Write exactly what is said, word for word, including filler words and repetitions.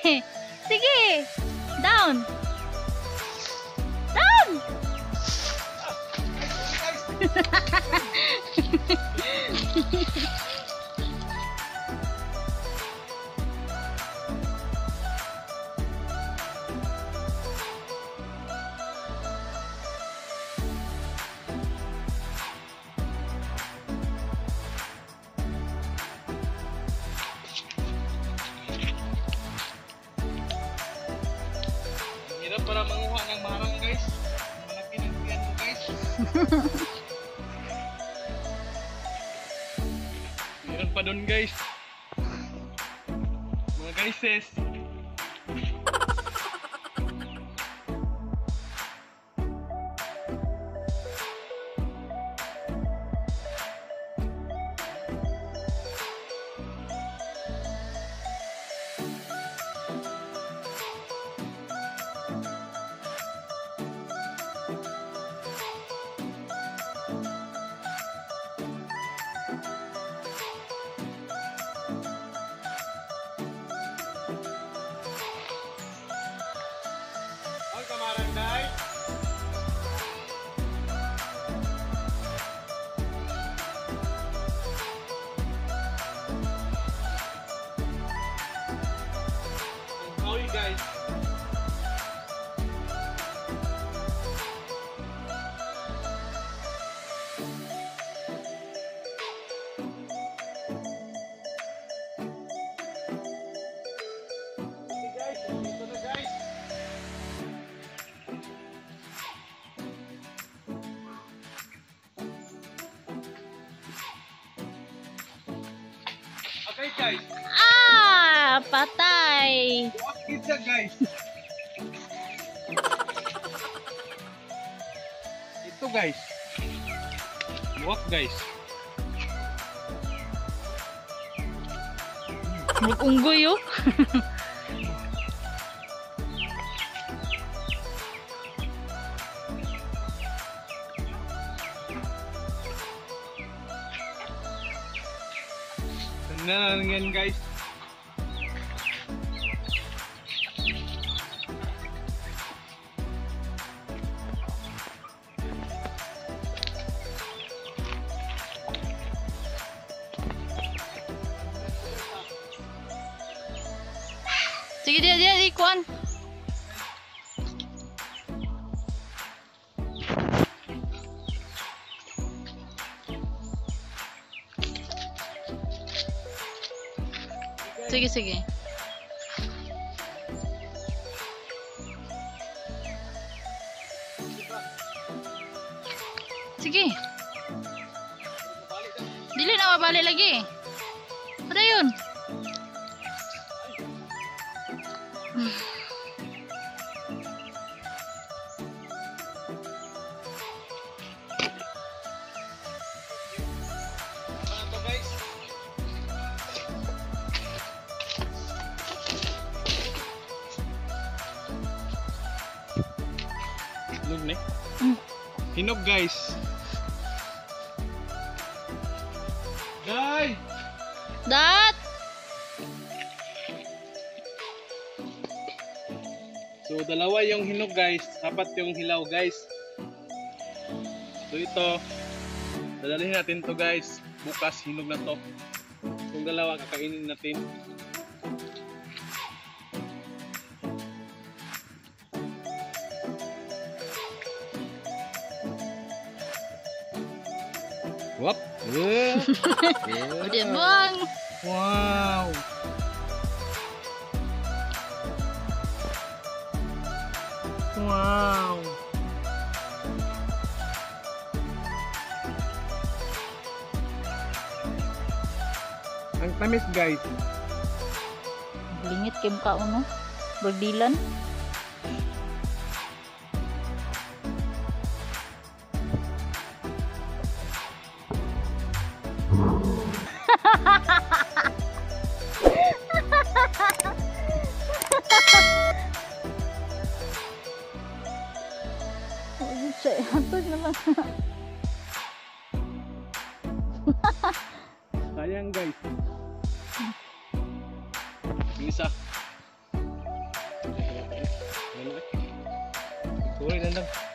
Sige. Down. Down. Hirap para manguha ng marang, guys. Malaki ng tiyan mo, guys. Meron pa doon, guys. Mga guyses. Marang, guys. Injoy, guys. Okay, guys. Ito na, guys. Okay, guys. Ah, patay. What is that, guys? Ito, guys. What, guys? Mag-unggoy oh. Na lang yan, guys. Sige, dia dia di kuan. Sige, sige. Sige. Dili na mabalik lagi. Ano yun? Hinog na eh. Mm. Hinog, guys. Guys! Dat! So, dalawa yung hinog, guys. Apat yung hilaw, guys. So, ito. Dadalhin natin to, guys. Bukas, hinog na to. Kung dalawa, kakainin natin. Wap! Uh, Udah bang! wow! Wow! Ang tamis, guys. Lingit kayo mukha mo, no? Berdilan. Sayang, guys. Yung isa. Uri na lang.